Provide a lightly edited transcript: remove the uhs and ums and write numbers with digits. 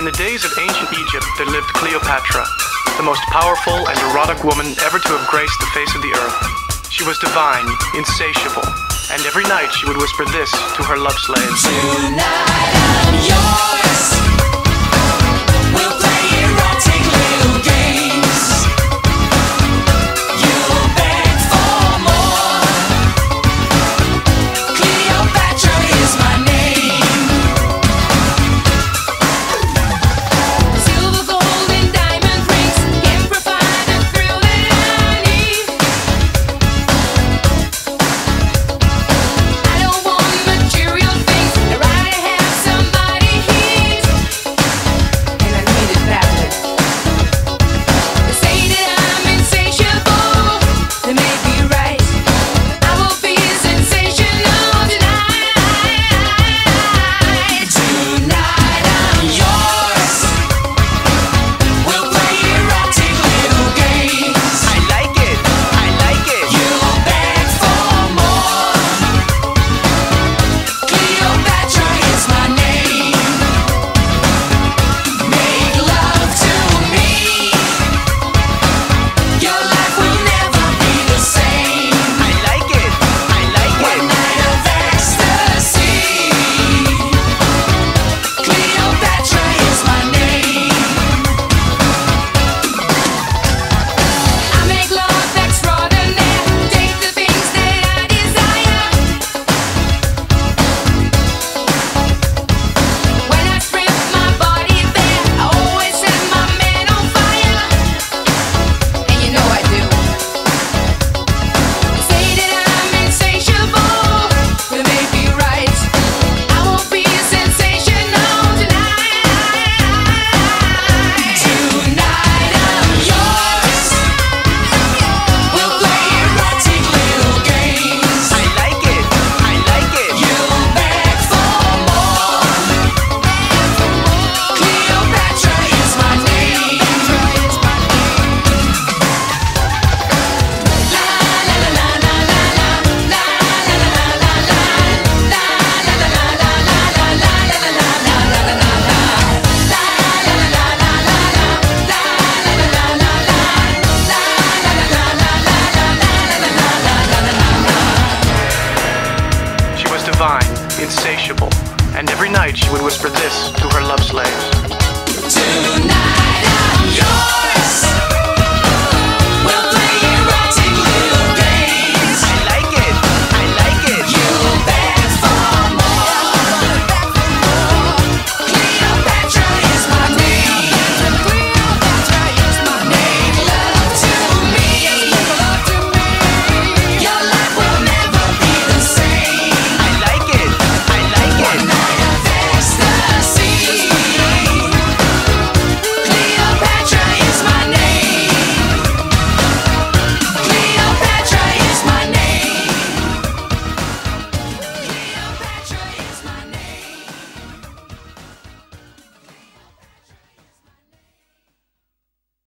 In the days of ancient Egypt, there lived Cleopatra, the most powerful and erotic woman ever to have graced the face of the earth. She was divine, insatiable, and every night she would whisper this to her love slaves. Tonight I'm yours. We'll play erotic little games. You'll beg for more. Cleopatra is my name. Silver, gold, and diamond rings can provide the thrill that I need. I don't want material things. I'd rather have somebody here, and I need it badly. They say that I'm insatiable. They may be right. I will be sensational tonight. Tonight I'm yours. We'll play erotic little games. I like it. I like it. You'll beg for more. Cleopatra is my name. Make love to me. Your life will never be the same. I like it. I like One it. night of ecstasy. Cleopatra is my name. I make love extraordinaire. Take the things that I desire. When I strip my body bare, I always set my man on fire. And you know I do. They say that I'm insatiable. They may be right. I won't be sensational tonight. Tonight I'm yours. We'll play erotic little games. I like it. I like it. You'll beg for more. Cleopatra is my name. La la la la la la la la la la la la la la la la She was divine, insatiable, and every night she would whisper this to her love slaves. Tonight I'm yours.